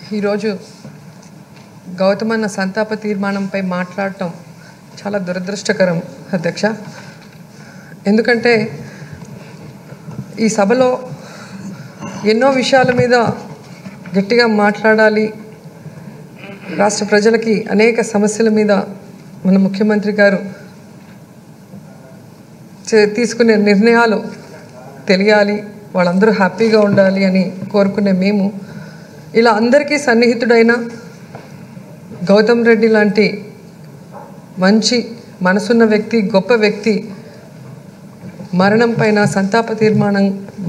ఈరోజు గౌతమన్న సంతాప తీర్మానంపై మాట్లాడటం చాలా దురదృష్టకరం అధ్యక్ష. ఎందుకంటే ఈ సభలో ఎన్నో విషయాల మీద గట్టిగా మాట్లాడాలి, రాష్ట్ర ప్రజలకి అనేక సమస్యల మీద మన ముఖ్యమంత్రి గారు తీసుకునే నిర్ణయాలు తెలియాలి, వాళ్ళందరూ హ్యాపీగా ఉండాలి అని కోరుకునే మేము ఇలా అందరికీ సన్నిహితుడైన గౌతమ్ రెడ్డి లాంటి మంచి మనసున్న వ్యక్తి, గొప్ప వ్యక్తి మరణం పైన సంతాప తీర్మానం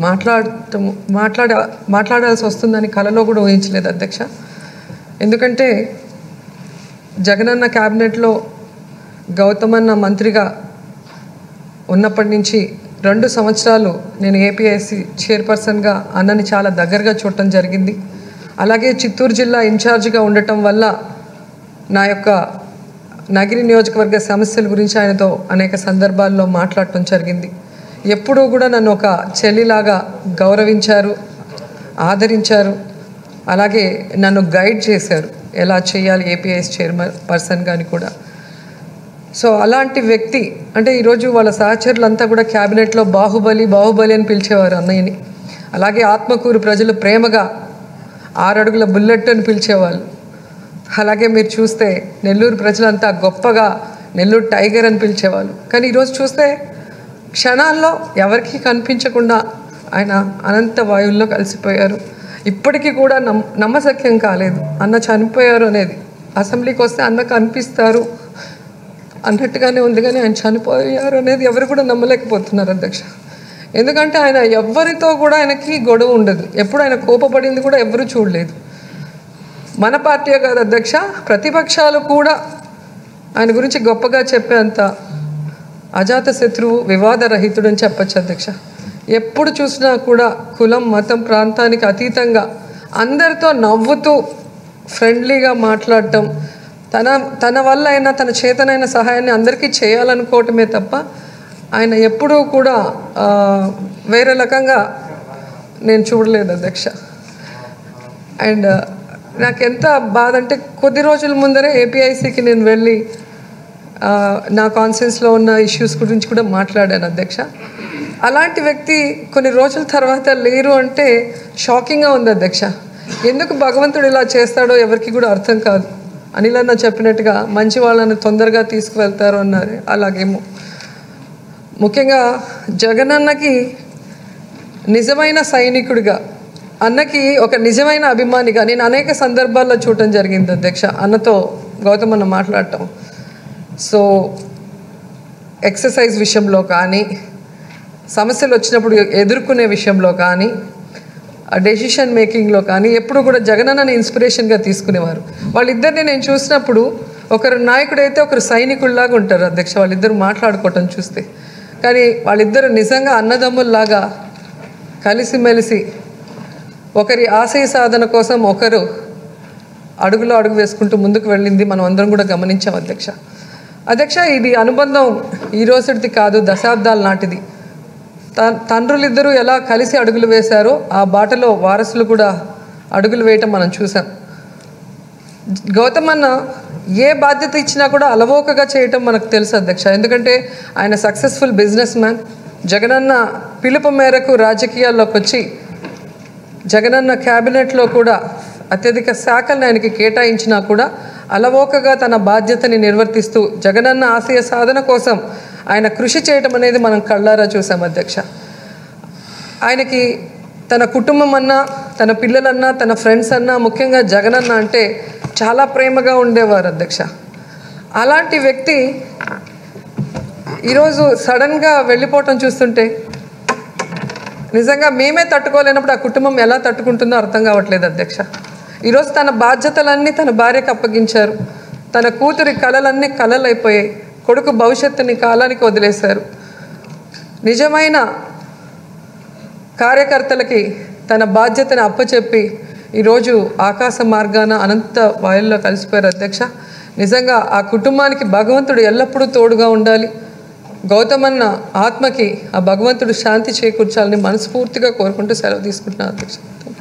మాట్లాడాల్సి వస్తుందని కలలో కూడా ఊహించలేదు అధ్యక్ష. ఎందుకంటే జగనన్న క్యాబినెట్లో గౌతమన్న మంత్రిగా ఉన్నప్పటి నుంచి 2 సంవత్సరాలు నేను ఏపీఐసి చైర్పర్సన్గా అన్నని చాలా దగ్గరగా చూడటం జరిగింది. అలాగే చిత్తూరు జిల్లా ఇన్ఛార్జిగా ఉండటం వల్ల నా యొక్క నగిరి నియోజకవర్గ సమస్యల గురించి ఆయనతో అనేక సందర్భాల్లో మాట్లాడటం జరిగింది. ఎప్పుడూ కూడా నన్ను ఒక చెల్లిలాగా గౌరవించారు, ఆదరించారు, అలాగే నన్ను గైడ్ చేశారు ఎలా చేయాలి ఏపీఐసి చైర్పర్సన్ గాని కూడా. సో అలాంటి వ్యక్తి అంటే ఈరోజు వాళ్ళ సహచరులంతా కూడా క్యాబినెట్లో బాహుబలి బాహుబలి అని పిలిచేవారు అన్నయ్యని. అలాగే ఆత్మకూరు ప్రజలు ప్రేమగా 6 అడుగుల బుల్లెట్ అని పిలిచేవాళ్ళు. అలాగే మీరు చూస్తే నెల్లూరు ప్రజలంతా గొప్పగా నెల్లూరు టైగర్ అని పిలిచేవాళ్ళు. కానీ ఈరోజు చూస్తే క్షణాల్లో ఎవరికీ కనిపించకుండా ఆయన అనంత వాయువుల్లో కలిసిపోయారు. ఇప్పటికీ కూడా నమ్మశక్యం కాలేదు అన్న చనిపోయారు అనేది. అసెంబ్లీకి వస్తే అన్న కనిపిస్తారు అన్నట్టుగానే ఉంది, కానీ ఆయన చనిపోయారు అనేది ఎవరు కూడా నమ్మలేకపోతున్నారు అధ్యక్ష. ఎందుకంటే ఆయన ఎవరితో కూడా ఆయనకి గొడవ ఉండదు, ఎప్పుడు ఆయన కోపపడింది కూడా ఎవరు చూడలేదు. మన పార్టీ కాదు అధ్యక్ష, ప్రతిపక్షాలు కూడా ఆయన గురించి గొప్పగా చెప్పేంత అజాత శత్రువు, వివాదరహితుడు అని చెప్పచ్చు అధ్యక్ష. ఎప్పుడు చూసినా కూడా కులం, మతం, ప్రాంతానికి అతీతంగా అందరితో నవ్వుతూ ఫ్రెండ్లీగా మాట్లాడటం, తన వల్ల అయినా తన చేతనైన సహాయాన్ని అందరికీ చేయాలనుకోవటమే తప్ప ఆయన ఎప్పుడూ కూడా వేరే రకంగా నేను చూడలేదు అధ్యక్ష. అండ్ నాకెంత బాధ అంటే కొద్ది రోజుల ముందరే ఏపీఐసికి నేను వెళ్ళి నా కాన్ఫరెన్స్లో ఉన్న ఇష్యూస్ గురించి కూడా మాట్లాడాను అధ్యక్ష. అలాంటి వ్యక్తి కొన్ని రోజుల తర్వాత లేరు అంటే షాకింగ్గా ఉంది అధ్యక్ష. ఎందుకు భగవంతుడు ఇలా చేస్తాడో ఎవరికి కూడా అర్థం కాదు. అనిల్ అన్న చెప్పినట్టుగా మంచి వాళ్ళని తొందరగా తీసుకువెళ్తారు అన్నారు, అలాగేమో. ముఖ్యంగా జగనన్నకి నిజమైన సైనికుడిగా, అన్నకి ఒక నిజమైన అభిమానిగా నేను అనేక సందర్భాల్లో చూడటం జరిగింది అధ్యక్ష. అన్నతో గౌతమ్ అన్న మాట్లాడటం, సో ఎక్సర్సైజ్ విషయంలో కానీ, సమస్యలు వచ్చినప్పుడు ఎదుర్కొనే విషయంలో కానీ, డెసిషన్ మేకింగ్లో కానీ ఎప్పుడు కూడా జగనన్నని ఇన్స్పిరేషన్గా తీసుకునేవారు. వాళ్ళిద్దరిని నేను చూసినప్పుడు ఒకరు నాయకుడైతే ఒకరు సైనికుల్లాగా ఉంటారు అధ్యక్ష, వాళ్ళిద్దరు మాట్లాడుకోవటం చూస్తే. కానీ వాళ్ళిద్దరు నిజంగా అన్నదమ్ముల్లాగా కలిసిమెలిసి ఒకరి ఆశయ సాధన కోసం ఒకరు అడుగులో అడుగు వేసుకుంటూ ముందుకు వెళ్ళింది మనం అందరం కూడా గమనించాం అధ్యక్ష. ఇది అనుబంధం ఈ రోజుది కాదు, దశాబ్దాల నాటిది. తండ్రులిద్దరూ ఎలా కలిసి అడుగులు వేశారో ఆ బాటలో వారసులు కూడా అడుగులు వేయటం మనం చూసాం. గౌతమన్న ఏ బాధ్యత ఇచ్చినా కూడా అలవోకగా చేయటం మనకు తెలుసు అధ్యక్ష. ఎందుకంటే ఆయన సక్సెస్ఫుల్ బిజినెస్ మ్యాన్. జగనన్న పిలుపు మేరకు రాజకీయాల్లోకి వచ్చి జగనన్న క్యాబినెట్లో కూడా అత్యధిక శాఖలను ఆయనకి కేటాయించినా కూడా అలవోకగా తన బాధ్యతని నిర్వర్తిస్తూ జగనన్న ఆశయ సాధన కోసం ఆయన కృషి చేయటం అనేది మనం కళ్ళారా చూసాం అధ్యక్ష. ఆయనకి తన కుటుంబం అన్నా, తన పిల్లలన్నా, తన ఫ్రెండ్స్ అన్నా, ముఖ్యంగా జగనన్న అంటే చాలా ప్రేమగా ఉండేవారు అధ్యక్ష. అలాంటి వ్యక్తి ఈరోజు సడన్గా వెళ్ళిపోవటం చూస్తుంటే నిజంగా మేమే తట్టుకోలేనప్పుడు ఆ కుటుంబం ఎలా తట్టుకుంటుందో అర్థం కావట్లేదు అధ్యక్ష. ఈరోజు తన బాధ్యతలన్నీ తన భార్యకు అప్పగించారు. తన కూతురి కలలన్నీ కలలైపోయాయి. కొడుకు భవిష్యత్తుని కాలానికి వదిలేశారు. నిజమైన కార్యకర్తలకి తన బాధ్యతను అప్పచెప్పి ఈరోజు ఆకాశ మార్గాన అనంత వాయుల్లో కలిసిపోయారు అధ్యక్ష. నిజంగా ఆ కుటుంబానికి భగవంతుడు ఎల్లప్పుడూ తోడుగా ఉండాలి. గౌతమన్న ఆత్మకి ఆ భగవంతుడు శాంతి చేకూర్చాలని మనస్ఫూర్తిగా కోరుకుంటూ సెలవు తీసుకుంటున్నాను అధ్యక్ష.